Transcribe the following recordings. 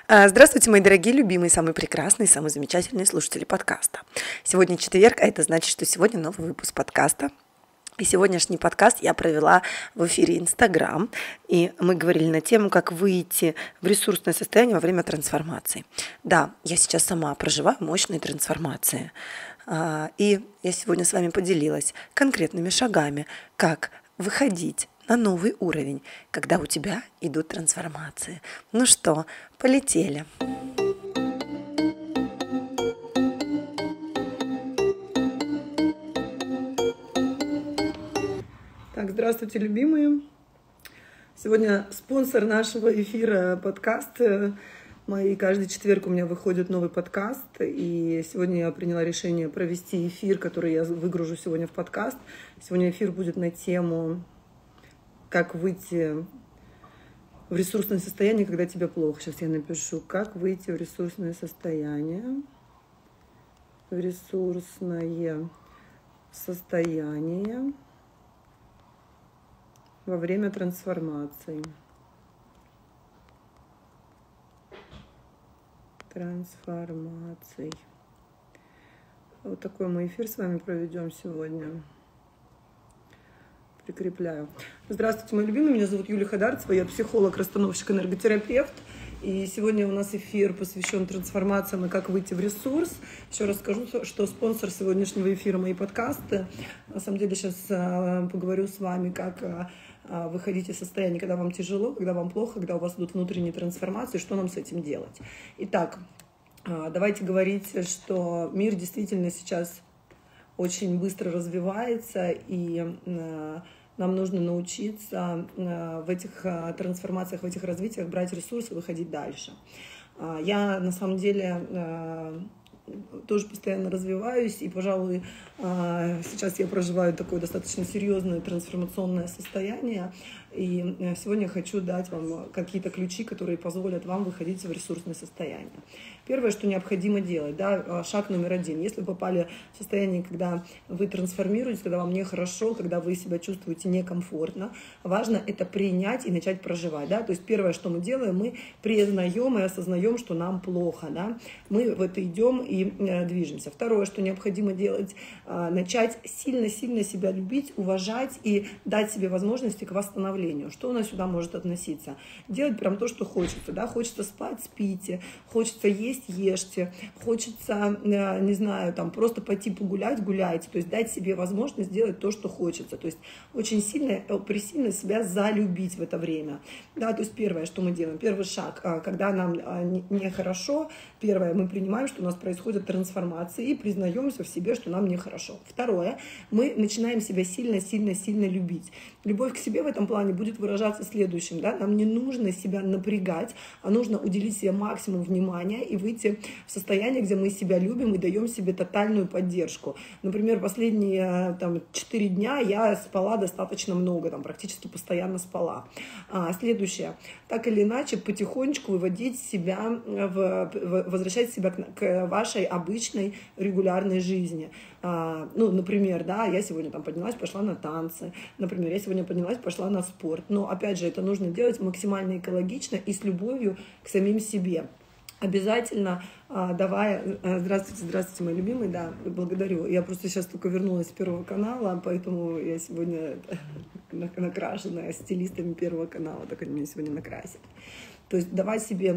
Здравствуйте, мои дорогие, любимые, самые прекрасные, самые замечательные слушатели подкаста. Сегодня четверг, а это значит, что сегодня новый выпуск подкаста. И сегодняшний подкаст я провела в эфире Инстаграм, и мы говорили на тему, как выйти в ресурсное состояние во время трансформации. Да, я сейчас сама проживаю мощные трансформации, и я сегодня с вами поделилась конкретными шагами, как выходить на новый уровень, когда у тебя идут трансформации. Ну что, полетели. Так, здравствуйте, любимые. Сегодня спонсор нашего эфира подкаст. Каждый четверг у меня выходит новый подкаст, и сегодня я приняла решение провести эфир, который я выгружу сегодня в подкаст. Сегодня эфир будет на тему «Как выйти в ресурсное состояние, когда тебе плохо». Сейчас я напишу «Как выйти в ресурсное состояние». В ресурсное состояние во время трансформации. Вот такой мы эфир с вами проведем сегодня. Прикрепляю. Здравствуйте, мои любимые. Меня зовут Юлия Хадарцева. Я психолог, расстановщик, энерготерапевт. И сегодня у нас эфир посвящен трансформациям и как выйти в ресурс. Еще раз скажу, что спонсор сегодняшнего эфира — мои подкасты. На самом деле сейчас поговорю с вами, как выходить из состояния, когда вам тяжело, когда вам плохо, когда у вас идут внутренние трансформации, что нам с этим делать. Итак, давайте говорить, что мир действительно сейчас очень быстро развивается, и нам нужно научиться в этих трансформациях, в этих развитиях брать ресурсы и выходить дальше. Я на самом деле тоже постоянно развиваюсь, и, пожалуй, сейчас я проживаю такое достаточно серьезное трансформационное состояние, и сегодня я хочу дать вам какие-то ключи, которые позволят вам выходить в ресурсное состояние. Первое, что необходимо делать, да, шаг номер 1. Если вы попали в состояние, когда вы трансформируетесь, когда вам нехорошо, когда вы себя чувствуете некомфортно, важно это принять и начать проживать. Да? То есть первое, что мы делаем, мы признаем и осознаем, что нам плохо. Да? Мы в это идем и движемся. Второе, что необходимо делать, начать сильно-сильно себя любить, уважать и дать себе возможности к восстановлению. Что у нас сюда может относиться? Делать прям то, что хочется. Да? Хочется спать — спите, хочется есть — ешьте, хочется, не знаю, там просто пойти погулять — гуляйте. То есть дать себе возможность сделать то, что хочется. То есть очень сильно, пресильно себя залюбить в это время. Да? То есть первое, что мы делаем, первый шаг, когда нам нехорошо, первое, мы принимаем, что у нас происходят трансформации, и признаемся в себе, что нам нехорошо. Второе, мы начинаем себя сильно-сильно-сильно любить. Любовь к себе в этом плане будет выражаться следующим. Да? Нам не нужно себя напрягать, а нужно уделить себе максимум внимания и выйти в состояние, где мы себя любим и даем себе тотальную поддержку. Например, последние 4 дня я спала достаточно много, практически постоянно спала. Следующее. Так или иначе, потихонечку выводить себя, возвращать себя к вашей обычной регулярной жизни. Например, да, я сегодня поднялась, пошла на танцы. Например, я сегодня поднялась, пошла на спорт. Но, опять же, это нужно делать максимально экологично и с любовью к самим себе. Обязательно здравствуйте, мои любимые, да, благодарю. Я просто сейчас только вернулась с Первого канала, поэтому я сегодня накрашенная стилистами Первого канала, так они меня сегодня накрасят. То есть давать себе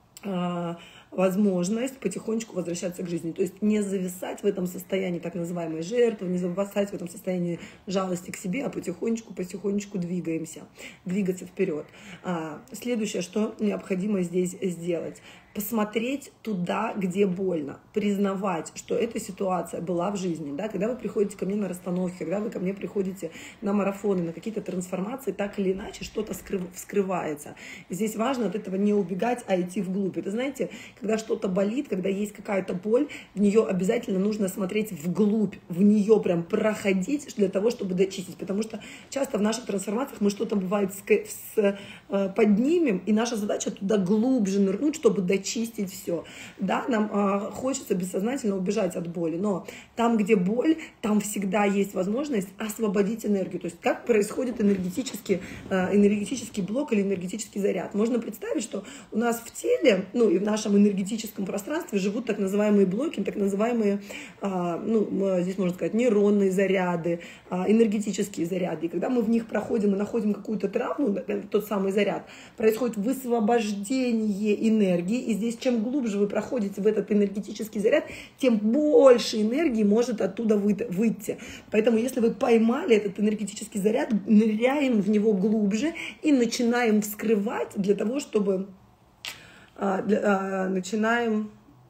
возможность потихонечку возвращаться к жизни. То есть не зависать в этом состоянии так называемой жертвы, не зависать в этом состоянии жалости к себе, а потихонечку двигаться вперед. Следующее, что необходимо здесь сделать. Посмотреть туда, где больно, признавать, что эта ситуация была в жизни. Да? Когда вы приходите ко мне на расстановки, когда вы ко мне приходите на марафоны, на какие-то трансформации, так или иначе что-то вскрывается. Здесь важно от этого не убегать, а идти вглубь. Это, знаете, когда что-то болит, когда есть какая-то боль, в нее обязательно нужно смотреть вглубь, в нее прям проходить для того, чтобы дочистить. Потому что часто в наших трансформациях мы что-то, бывает, поднимем, и наша задача туда глубже нырнуть, чтобы дочистить зачистить все. Да, нам хочется бессознательно убежать от боли, но там, где боль, там всегда есть возможность освободить энергию. То есть как происходит энергетический блок или энергетический заряд. Можно представить, что у нас в теле, ну и в нашем энергетическом пространстве живут так называемые блоки, так называемые, здесь можно сказать, нейронные заряды, энергетические заряды. И когда мы в них проходим и находим какую-то травму, тот самый заряд, происходит высвобождение энергии. И здесь чем глубже вы проходите в этот энергетический заряд, тем больше энергии может оттуда выйти. Поэтому если вы поймали этот энергетический заряд, ныряем в него глубже и начинаем вскрывать для того, чтобы... начинаем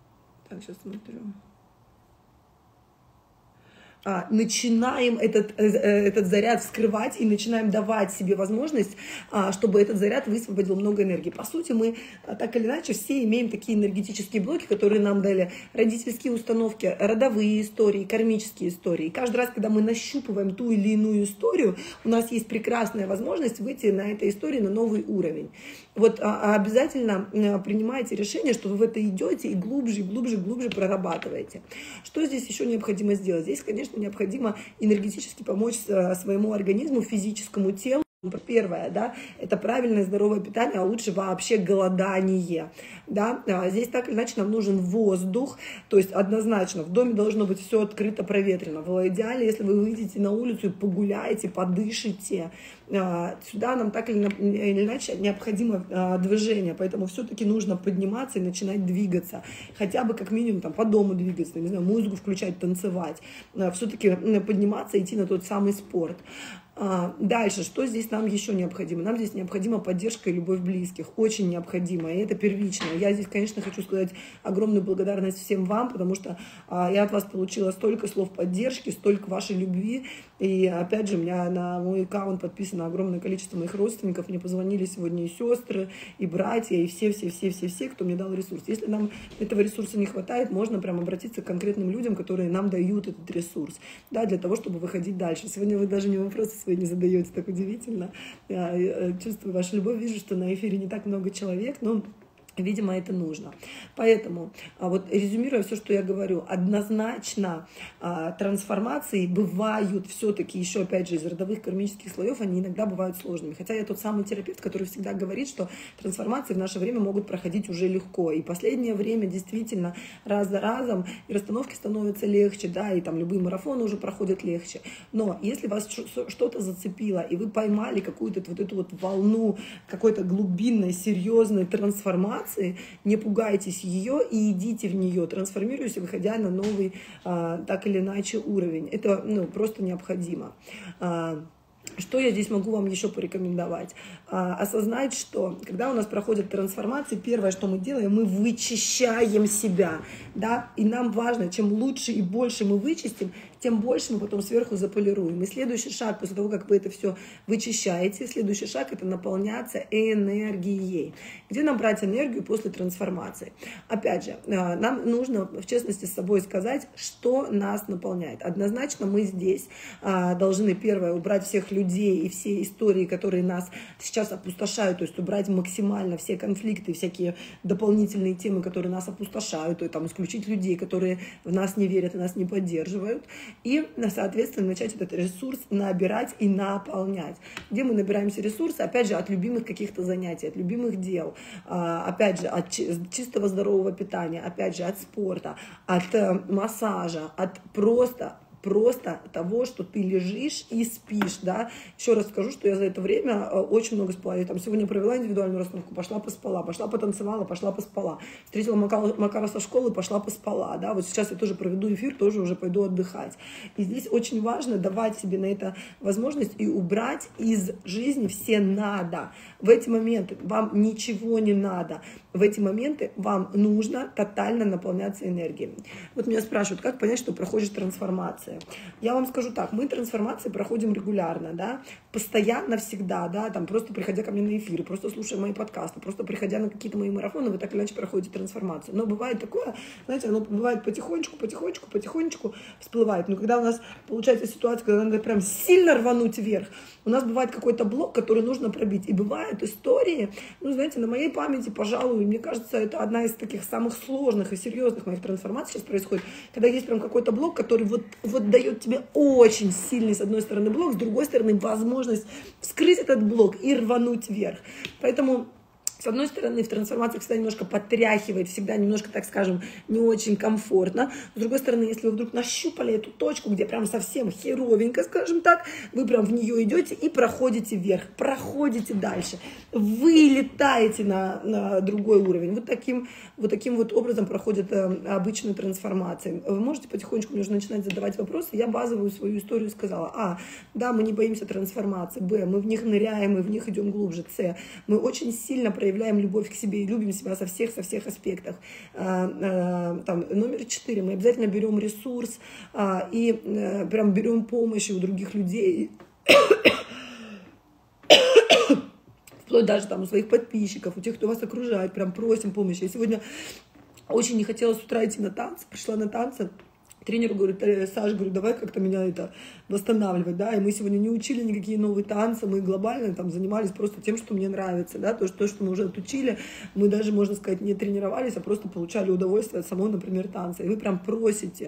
этот заряд вскрывать и начинаем давать себе возможность, чтобы этот заряд высвободил много энергии. По сути, мы так или иначе все имеем такие энергетические блоки, которые нам дали родительские установки, родовые истории, кармические истории. И каждый раз, когда мы нащупываем ту или иную историю, у нас есть прекрасная возможность выйти на этой истории на новый уровень. Вот обязательно принимайте решение, что вы в это идете и глубже, глубже, глубже прорабатываете. Что здесь еще необходимо сделать? Здесь, конечно, необходимо энергетически помочь своему организму, физическому телу. Первое, да, это правильное здоровое питание, а лучше вообще голодание, да, здесь так или иначе нам нужен воздух, то есть однозначно в доме должно быть все открыто, проветрено. В идеале, если вы выйдете на улицу и погуляете, подышите, сюда нам так или иначе необходимо движение, поэтому все-таки нужно подниматься и начинать двигаться, хотя бы как минимум там по дому двигаться, не знаю, музыку включать, танцевать, все-таки подниматься, идти на тот самый спорт. Дальше, что здесь нам еще необходимо? Нам здесь необходима поддержка и любовь близких, очень необходимо, и это первично. Я здесь, конечно, хочу сказать огромную благодарность всем вам, потому что я от вас получила столько слов поддержки, столько вашей любви, и опять же, у меня на мой аккаунт подписано огромное количество моих родственников, мне позвонили сегодня и сестры, и братья, и все, кто мне дал ресурс. Если нам этого ресурса не хватает, можно прям обратиться к конкретным людям, которые нам дают этот ресурс, да, для того, чтобы выходить дальше. Сегодня вы даже не вопросы свои не задаете, так удивительно. Я чувствую вашу любовь, вижу, что на эфире не так много человек, но видимо, это нужно. Поэтому, вот резюмируя все, что я говорю, однозначно трансформации бывают все-таки еще, опять же, из родовых кармических слоев, они иногда бывают сложными. Хотя я тот самый терапевт, который всегда говорит, что трансформации в наше время могут проходить уже легко. И последнее время действительно раз за разом и расстановки становятся легче, да, и там любые марафоны уже проходят легче. Но если вас что-то зацепило, и вы поймали какую-то вот эту вот волну какой-то глубинной, серьезной трансформации, не пугайтесь ее и идите в нее, трансформируйся, выходя на новый, так или иначе, уровень. Это просто необходимо. Что я здесь могу вам еще порекомендовать? Осознать, что когда у нас проходят трансформации, первое, что мы делаем, мы вычищаем себя, да, и нам важно, чем лучше и больше мы вычистим, тем больше мы потом сверху заполируем. И следующий шаг, после того, как вы это все вычищаете, следующий шаг — это наполняться энергией. Где нам брать энергию после трансформации? Опять же, нам нужно, в честности, с собой сказать, что нас наполняет. Однозначно мы здесь должны, первое, убрать всех людей и все истории, которые нас сейчас опустошают, то есть убрать максимально все конфликты, всякие дополнительные темы, которые нас опустошают, то есть там исключить людей, которые в нас не верят и нас не поддерживают. И, соответственно, начать этот ресурс набирать и наполнять. Где мы набираемся ресурса? Опять же, от любимых каких-то занятий, от любимых дел, опять же, от чистого здорового питания, опять же, от спорта, от массажа, от просто того, что ты лежишь и спишь, да. Еще раз скажу, что я за это время очень много спала. Я там сегодня провела индивидуальную расстановку, пошла поспала, пошла потанцевала, пошла поспала. Встретила Макара со школы, пошла поспала, да. Вот сейчас я тоже проведу эфир, тоже уже пойду отдыхать. И здесь очень важно давать себе на это возможность и убрать из жизни все «надо». В эти моменты вам ничего не надо. В эти моменты вам нужно тотально наполняться энергией. Вот меня спрашивают, как понять, что проходит трансформация? Я вам скажу так, мы трансформации проходим регулярно, да, постоянно, всегда, да, там просто приходя ко мне на эфиры, просто слушая мои подкасты, просто приходя на какие-то мои марафоны, вы так или иначе проходите трансформацию. Но бывает такое, знаете, оно бывает потихонечку всплывает. Но когда у нас получается ситуация, когда надо прям сильно рвануть вверх, у нас бывает какой-то блок, который нужно пробить. И бывают истории, ну, знаете, на моей памяти, пожалуй, и мне кажется, это одна из таких самых сложных и серьезных моих трансформаций сейчас происходит, когда есть прям какой-то блок, который вот дает тебе очень сильный, с одной стороны, блок, с другой стороны, возможность вскрыть этот блок и рвануть вверх. Поэтому... С одной стороны, в трансформации всегда немножко потряхивает, всегда немножко, так скажем, не очень комфортно. С другой стороны, если вы вдруг нащупали эту точку, где прям совсем херовенько, скажем так, вы прям в нее идете и проходите вверх, проходите дальше. Вы летаете на другой уровень. Вот таким вот образом проходят обычные трансформации. Вы можете потихонечку мне уже начинать задавать вопросы. Я базовую свою историю сказала. А, да, мы не боимся трансформации. Б, мы в них ныряем, мы в них идем глубже. С, мы очень сильно проявляем любовь к себе и любим себя со всех аспектах. Там, номер 4. Мы обязательно берем ресурс и прям берем помощь у других людей. Вплоть даже там у своих подписчиков, у тех, кто вас окружает, прям просим помощи. Я сегодня очень не хотела с утра идти на танцы, пришла на танцы. Тренеру говорит: Саш, говорю, давай как-то меня это восстанавливать, да, и мы сегодня не учили никакие новые танцы, мы глобально там занимались просто тем, что мне нравится, да, то, что мы уже отучили, мы даже, можно сказать, не тренировались, а просто получали удовольствие от самого, например, танца, и вы прям просите.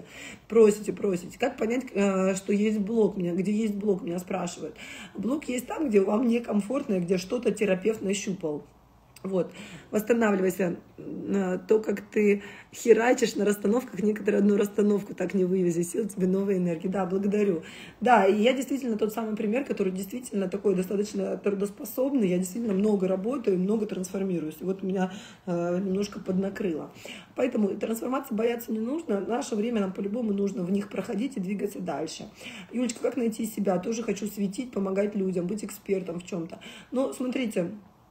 Как понять, что есть блок, где есть блок, меня спрашивают. Блок есть там, где вам некомфортно, где что-то терапевт нащупал. Вот, восстанавливайся. То, как ты херачишь на расстановках, некоторые одну расстановку так не вывези, сил тебе новой энергии. Да, благодарю. Да, и я действительно тот самый пример, который действительно такой достаточно трудоспособный, я действительно много работаю, много трансформируюсь. И вот меня немножко поднакрыло. Поэтому трансформации бояться не нужно. В наше время нам по-любому нужно в них проходить и двигаться дальше. Юлечка, как найти себя? Тоже хочу светить, помогать людям, быть экспертом в чем-то. Но смотрите,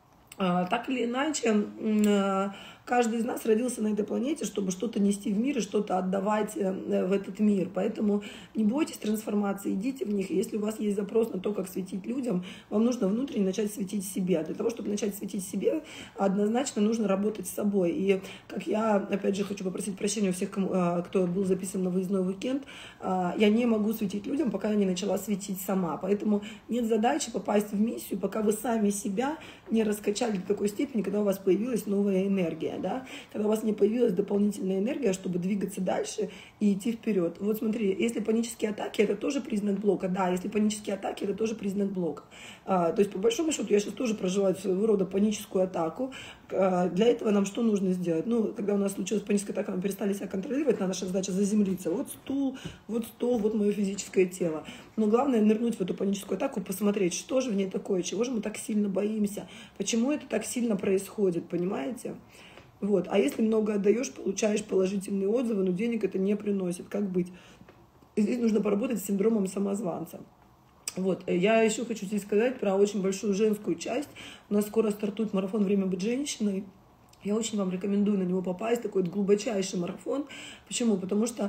так или иначе, каждый из нас родился на этой планете, чтобы что-то нести в мир и что-то отдавать в этот мир. Поэтому не бойтесь трансформации, идите в них. И если у вас есть запрос на то, как светить людям, вам нужно внутренне начать светить себе. Для того, чтобы начать светить себе, однозначно нужно работать с собой. И как я, опять же, хочу попросить прощения у всех, кто был записан на выездной уикенд, я не могу светить людям, пока я не начала светить сама. Поэтому нет задачи попасть в миссию, пока вы сами себя не раскачали до такой степени, когда у вас появилась новая энергия. Да? Когда у вас не появилась дополнительная энергия, чтобы двигаться дальше и идти вперед. Вот смотри, если панические атаки, это тоже признак блока. Да, если панические атаки, это тоже признак блока. То есть, по большому счету, я сейчас тоже проживаю своего рода паническую атаку. Для этого нам что нужно сделать? Ну, когда у нас случилась паническая атака, мы перестали себя контролировать, наша задача заземлиться. Вот стул, вот стол, вот мое физическое тело. Но главное нырнуть в эту паническую атаку, посмотреть, что же в ней такое, чего же мы так сильно боимся, почему это так сильно происходит, понимаете? Вот. А если много отдаешь, получаешь положительные отзывы, но денег это не приносит. Как быть? И здесь нужно поработать с синдромом самозванца. Вот. Я еще хочу здесь сказать про очень большую женскую часть. У нас скоро стартует марафон «Время быть женщиной». Я очень вам рекомендую на него попасть, такой глубочайший марафон. Почему? Потому что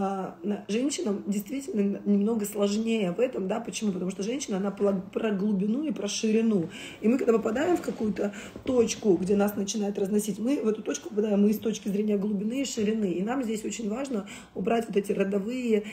женщинам действительно немного сложнее в этом, да, почему? Потому что женщина, она про глубину и про ширину. И мы, когда попадаем в какую-то точку, где нас начинает разносить, мы в эту точку попадаем, мы с точки зрения глубины и ширины. И нам здесь очень важно убрать вот эти родовые,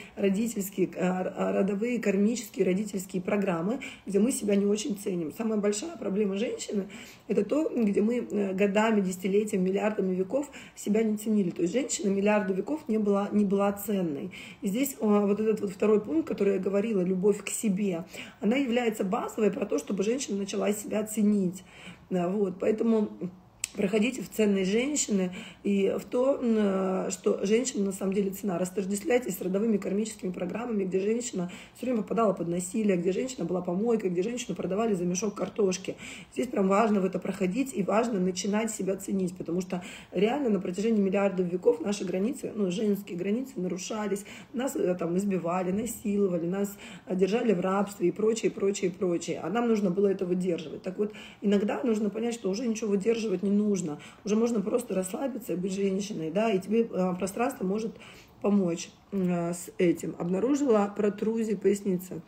кармические, родительские программы, где мы себя не очень ценим. Самая большая проблема женщины – это то, где мы годами, десятилетиями, миллиардами веков себя не ценили. То есть женщина миллиарды веков не была ценной. И здесь вот этот вот второй пункт, который я говорила, любовь к себе, она является базовой про то, чтобы женщина начала себя ценить. Вот, поэтому проходите в ценность женщины и в то, что женщина на самом деле цена. Растождествляйтесь с родовыми кармическими программами, где женщина все время попадала под насилие, где женщина была помойкой, где женщину продавали за мешок картошки. Здесь прям важно в это проходить и важно начинать себя ценить, потому что реально на протяжении миллиардов веков наши границы, женские границы нарушались, нас там избивали, насиловали, нас держали в рабстве и прочее, прочее, прочее. А нам нужно было это выдерживать. Так вот, иногда нужно понять, что уже ничего выдерживать не нужно. Уже можно просто расслабиться и быть женщиной, да, и тебе пространство может помочь с этим. Обнаружила протрузию поясницы.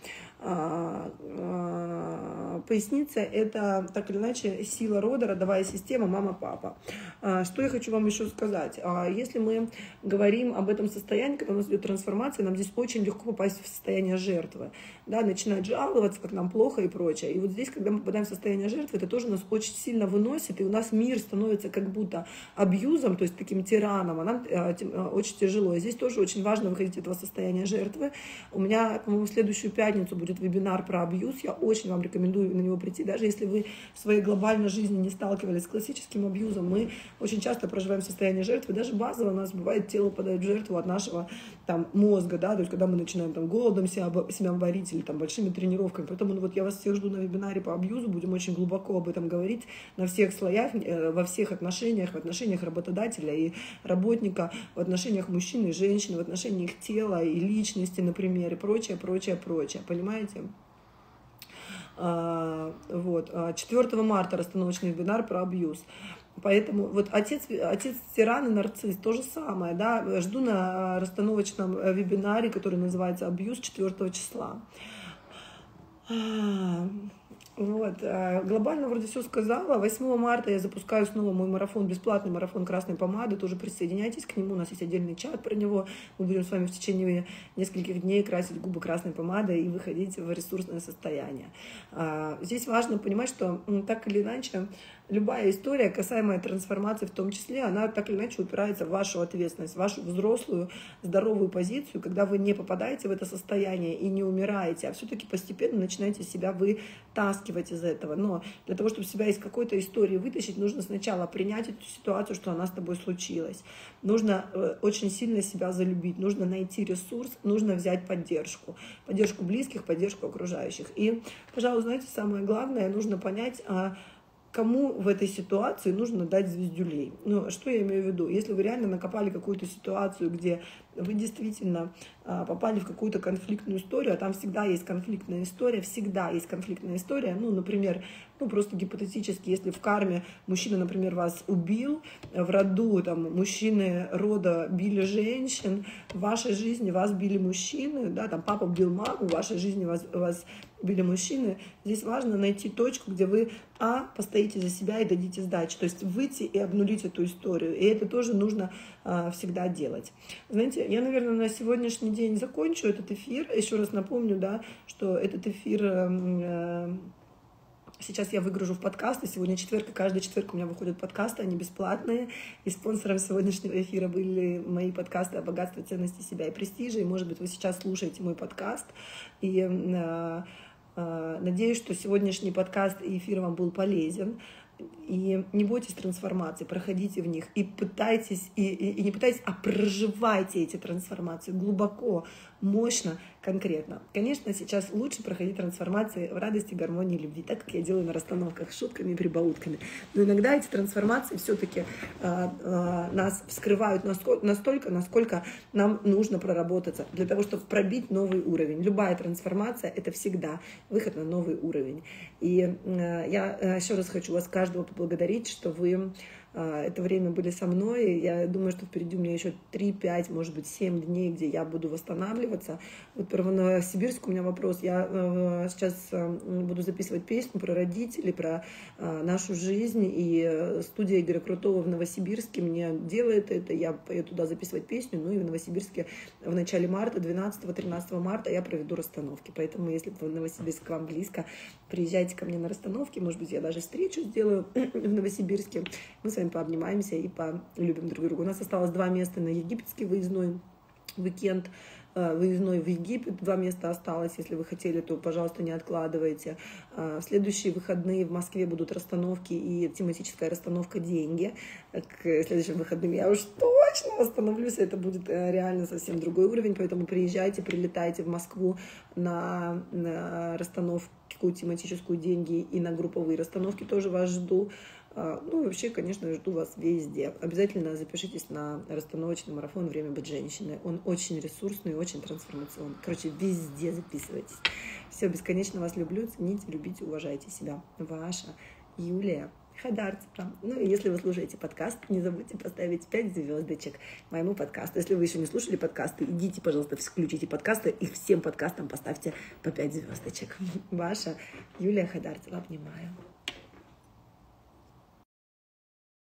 Поясница – это, так или иначе, сила рода, родовая система, мама-папа. Что я хочу вам еще сказать? Если мы говорим об этом состоянии, когда у нас идет трансформация, нам здесь очень легко попасть в состояние жертвы, да, начинать жаловаться, как нам плохо и прочее. И вот здесь, когда мы попадаем в состояние жертвы, это тоже нас очень сильно выносит, и у нас мир становится как будто абьюзом, то есть таким тираном, а нам очень тяжело. И здесь тоже очень важно выходить из этого состояния жертвы. У меня, по-моему, в следующую пятницу будет вебинар про абьюз. Я очень вам рекомендую на него прийти. Даже если вы в своей глобальной жизни не сталкивались с классическим абьюзом, мы очень часто проживаем состояние жертвы. Даже базово у нас бывает тело падает в жертву от нашего там мозга, да, то есть когда мы начинаем там голодом себя варить или там большими тренировками. Поэтому вот я вас всех жду на вебинаре по абьюзу. Будем очень глубоко об этом говорить на всех слоях, во всех отношениях, в отношениях работодателя и работника, в отношениях мужчины и женщины, в отношениях тела и личности, например, и прочее, прочее, прочее. Понимаете? Вот. 4 марта расстановочный вебинар про абьюз. Поэтому вот отец тиран и нарцисс, то же самое, да, жду на расстановочном вебинаре, который называется «Абьюз» 4 числа. Вот. Глобально вроде все сказала. 8 марта я запускаю снова мой марафон, бесплатный марафон красной помады. Тоже присоединяйтесь к нему. У нас есть отдельный чат про него. Мы будем с вами в течение нескольких дней красить губы красной помадой и выходить в ресурсное состояние. Здесь важно понимать, что так или иначе любая история, касаемая трансформации в том числе, она так или иначе упирается в вашу ответственность, в вашу взрослую, здоровую позицию, когда вы не попадаете в это состояние и не умираете, а все-таки постепенно начинаете себя вытаскивать из этого. Но для того, чтобы себя из какой-то истории вытащить, нужно сначала принять эту ситуацию, что она с тобой случилась. Нужно очень сильно себя залюбить, нужно найти ресурс, нужно взять поддержку. Поддержку близких, поддержку окружающих. И, пожалуй, знаете, самое главное, нужно понять, кому в этой ситуации нужно дать звездюлей. Ну, что я имею в виду? Если вы реально накопали какую-то ситуацию, где вы действительно попали в какую-то конфликтную историю, а там всегда есть конфликтная история, ну, например, ну, просто гипотетически, если в карме мужчина, например, вас убил, в роду там мужчины рода били женщин, в вашей жизни вас били мужчины, да, там папа бил маму, в вашей жизни вас били мужчины, здесь важно найти точку, где вы, постоите за себя и дадите сдачи, то есть выйти и обнулить эту историю, и это тоже нужно всегда делать. Знаете, я, наверное, на сегодняшний день закончу этот эфир, еще раз напомню, да, что этот эфир сейчас я выгружу в подкасты. Сегодня четверг, и каждый четверг у меня выходят подкасты, они бесплатные. И спонсором сегодняшнего эфира были мои подкасты о богатстве, ценности себя и престиже. И, может быть, вы сейчас слушаете мой подкаст. И надеюсь, что сегодняшний подкаст и эфир вам был полезен. И не бойтесь трансформации, проходите в них и пытайтесь, и не пытайтесь, а проживайте эти трансформации глубоко, мощно, конкретно. Конечно, сейчас лучше проходить трансформации в радости, гармонии, любви, так как я делаю на расстановках с шутками и прибаутками. Но иногда эти трансформации все-таки нас вскрывают настолько, насколько нам нужно проработаться для того, чтобы пробить новый уровень. Любая трансформация — это всегда выход на новый уровень. И я еще раз хочу вас каждого поблагодарить, что вы это время были со мной. Я думаю, что впереди у меня еще 3, 5, может быть, 7 дней, где я буду восстанавливаться. Вот про Новосибирск у меня вопрос. Я сейчас буду записывать песню про родителей, про нашу жизнь. И студия Игоря Крутого в Новосибирске мне делает это. Я поеду туда записывать песню. Ну и в Новосибирске в начале марта, 12-13 марта я проведу расстановки. Поэтому, если в Новосибирск к вам близко, приезжайте ко мне на расстановки. Может быть, я даже встречу сделаю в Новосибирске. Мы с вами пообнимаемся и полюбим друг друга. У нас осталось 2 места на египетский выездной уикенд, выездной в Египет. 2 места осталось. Если вы хотели, то, пожалуйста, не откладывайте. В следующие выходные в Москве будут расстановки и тематическая расстановка «Деньги». К следующим выходным я уж точно восстановлюсь. Это будет реально совсем другой уровень. Поэтому приезжайте, прилетайте в Москву на расстановку тематическую «Деньги» и на групповые расстановки. Тоже вас жду. Ну, вообще, конечно, жду вас везде. Обязательно запишитесь на расстановочный марафон «Время быть женщиной». Он очень ресурсный, очень трансформационный. Короче, везде записывайтесь. Все, бесконечно вас люблю, цените, любите, уважайте себя. Ваша Юлия Хадарцева. Ну и если вы слушаете подкаст, не забудьте поставить 5 звездочек моему подкасту. Если вы еще не слушали подкасты, идите, пожалуйста, включите подкасты и всем подкастам поставьте по 5 звездочек. Ваша Юлия Хадарцева. Обнимаю.